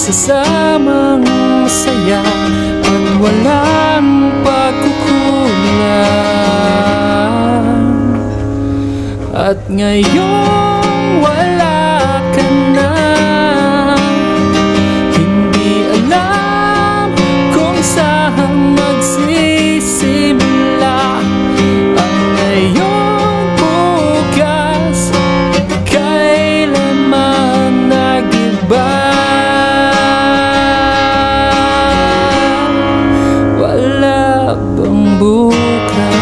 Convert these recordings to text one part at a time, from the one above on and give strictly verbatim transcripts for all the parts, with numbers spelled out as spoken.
pagsasamang masaya at walang pagkukulang. At ngayong wala ka na, hindi alam kung saan magsisimula ang ngayong bukas, kailanman nag-iba. Wala bang bukas?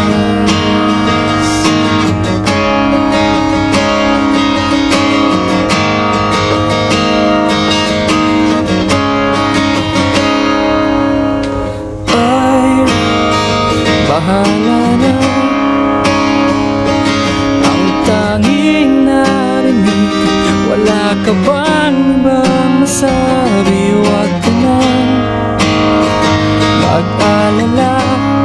Bahala na, ang tanging narinig. Wala ka bang ba masabi? Huwag ka nang mag-alala.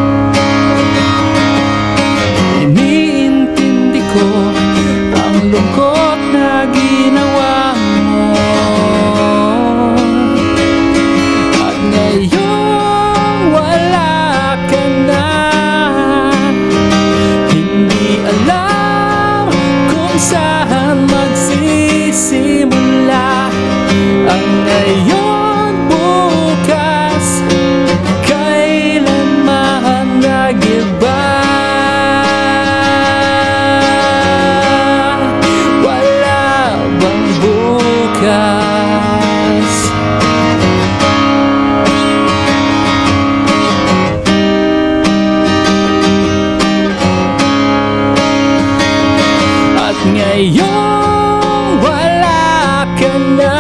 Iniintindi ko ang lungkot na ginawa mo. At ngayon wala ka na, saan magsisimula ang ngayon bukas, kailanman nag-iba. Wala bang bukas? Ngayong wala ka na,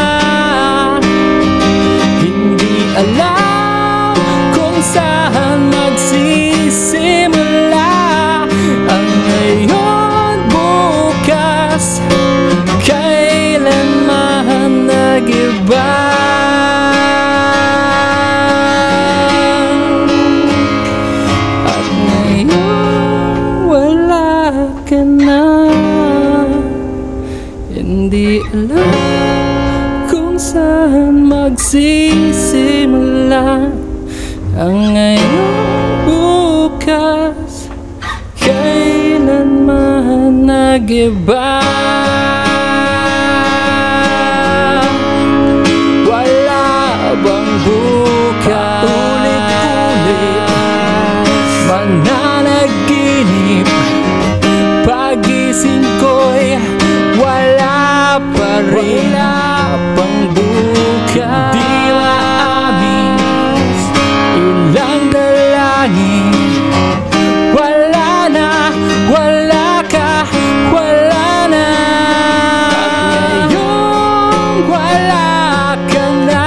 hindi alam kung saan magsisimula ang ngayon bukas, kailanman nag-iba. At ngayong wala ka na, hindi alam kung saan magsisimula ang ngayong bukas, kailanman nag-iba. Wala bang bukas? Ulit-ulit mananaginip, pagising ko'y wala pa rin. Wala pang bukas. Di maamis ilang dalangin. Wala na, wala ka, wala na. At ngayong wala ka na,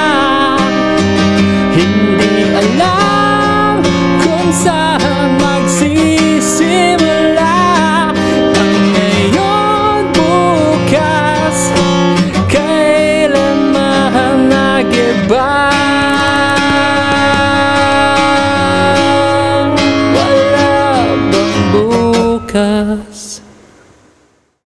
hindi alam kung saan magsisimula ang ngayon bukas, kailanman nag-iba. Wala bang bukas?